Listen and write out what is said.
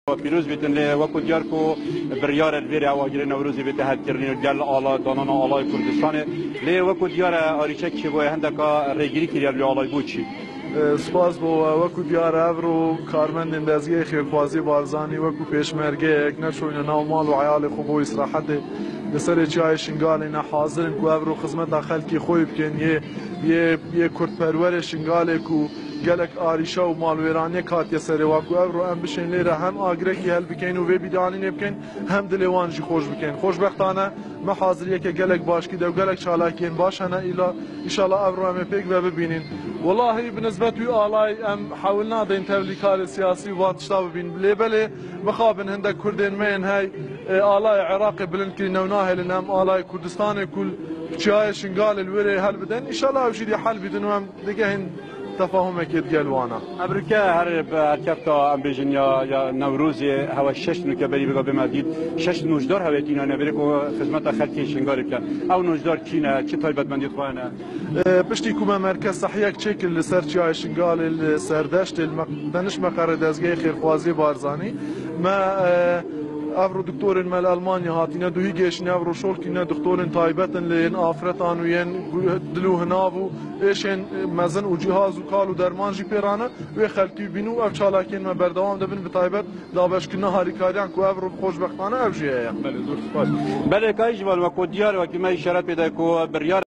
پیروز بیتن لی وکو دیار کو بریار الویر اواجر نوروزی بیت هد کردن گل آلا دانانا آلای کردستان لی وکو دیار آریچک چی باید هندکا ریگیری کریار لی آلای بوچی سپاس بو وکو دیار افرو کارمند دزگی خیرخوازی بارزانی وکو پیشمرگه اک نشون ناو مال و عیال خوب و استراحت لسر چای شنگال اینا حاضرن کو افرو خدمت خلکی خوی بکن یه کرد پرور شنگال کو گلک آریشا و مالویرانی کات یسری واکو افرو ام بشین لیره هم آگرکی هل بکن و وی بیدانی نبکن هم دلوانجی خوش بکن خوشبختانه ما حاضریه که گلک باشکی دو گلک چالاکین باش هنا ایلا انشالله افرو ام پیک و ببینین والله بالنسبه لي آلای ام حاولنا دين تبلیغات سیاسی و تشتاب بین بله مخابن هندك كردين مين هاي آلای عراقي بلنكي نوناه لنام آلای كردستان كل شاي شنقال الوري هل بدن ان شاء الله وشيدي حل بدن وهم دقهن تفاهم اكيد قالوانا ابريكا هر كفتا ام بيجن يا نوروزي هوا شش نكبري بقى بمديد شش نوجدار هوتينا نبريكو خدمت خلكي شنقال كان او نوجدار كينا چه طيبت بندي خوانا پشتی کومه مرکز صحیح چکل سر چای شنگال سردشت دانش مقر دزگاه خیرخوازی بارزانی ما افرو دکتور مال المانیا هاتینا دوی گیش نفرو شول کینا دکتور تایبتن لین آفرتان و ین دلو هناو ایشن مزن و جهاز و کال و درمان جی پیرانه و خلکی بینو اف چالاکین ما بردوام دبن بتایبت دابش کنا هاریکاریان کو افرو خوشبختانه افجیه بله زور سپاس بله کایج وال و کو دیار و کی ما اشارت پیدا کو بریار